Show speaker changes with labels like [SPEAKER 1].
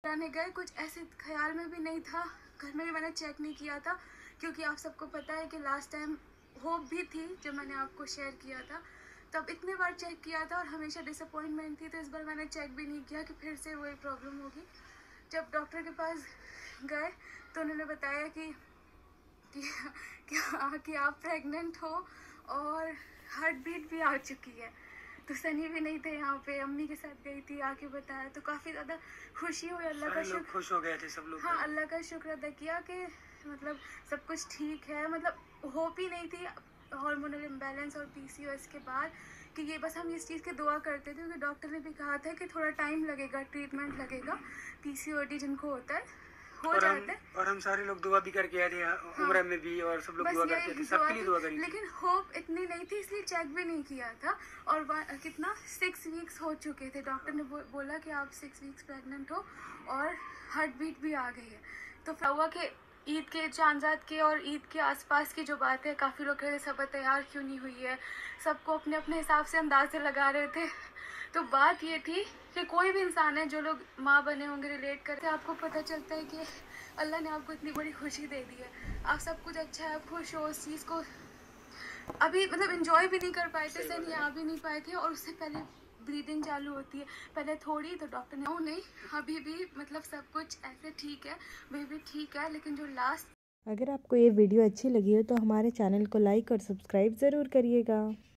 [SPEAKER 1] कराने गए, कुछ ऐसे ख्याल में भी नहीं था, घर में भी मैंने चेक नहीं किया था, क्योंकि आप सबको पता है कि लास्ट टाइम होप भी थी जब मैंने आपको शेयर किया था, तब इतने बार चेक किया था और हमेशा डिसअपॉइंटमेंट थी, तो इस बार मैंने चेक भी नहीं किया कि फिर से वही प्रॉब्लम होगी। जब डॉक्टर के पास गए तो उन्होंने बताया कि कि आप प्रेग्नेंट हो और हार्ट बीट भी आ चुकी है। तो सनी भी नहीं थे यहाँ पे, अम्मी के साथ गई थी, आके बताया तो काफ़ी ज़्यादा खुशी हुई। अल्लाह का शुक्र,
[SPEAKER 2] खुश हो गए थे सब लोग।
[SPEAKER 1] हाँ अल्लाह का शुक्र अदा किया कि मतलब सब कुछ ठीक है। मतलब होप ही नहीं थी हार्मोनल इम्बैलेंस और पीसीओएस के बाद कि ये, बस हम इस चीज़ की दुआ करते थे क्योंकि डॉक्टर ने भी कहा था कि थोड़ा टाइम लगेगा, ट्रीटमेंट लगेगा, पीसीओडी जिनको होता है हो जाता है।
[SPEAKER 2] और हम सारे लोग दुआ भी करके आए थे,
[SPEAKER 1] हाँ,
[SPEAKER 2] उम्र में भी, और सब लोग दुआ करते थे, सबके लिए दुआ करी थी।
[SPEAKER 1] लेकिन होप इतनी नहीं थी, इसलिए चेक भी नहीं किया था। और कितना 6 वीक्स हो चुके थे, डॉक्टर ने बोला कि आप 6 वीक्स प्रेग्नेंट हो और हार्ट बीट भी आ गई है। तो हुआ कि ईद के, चांदरात के और ईद के आसपास की जो बात है, काफ़ी लोग कह रहे सब तैयार क्यों नहीं हुई है, सबको अपने अपने हिसाब से अंदाजे लगा रहे थे। तो बात ये थी कि कोई भी इंसान है, जो लोग माँ बने होंगे, रिलेट करते, आपको पता चलता है कि अल्लाह ने आपको इतनी बड़ी खुशी दे दी है, आप सब कुछ अच्छा है, आप खुश हो उस चीज़ को। अभी मतलब एंजॉय भी नहीं कर पाए थे, सही आ भी नहीं पाए थे, और उससे पहले ब्रीदिंग चालू होती है, पहले थोड़ी, तो डॉक्टर ने नहीं, अभी भी मतलब सब कुछ ऐसे ठीक है, बेबी ठीक है, लेकिन जो लास्ट।
[SPEAKER 3] अगर आपको ये वीडियो अच्छी लगी हो तो हमारे चैनल को लाइक और सब्सक्राइब ज़रूर करिएगा।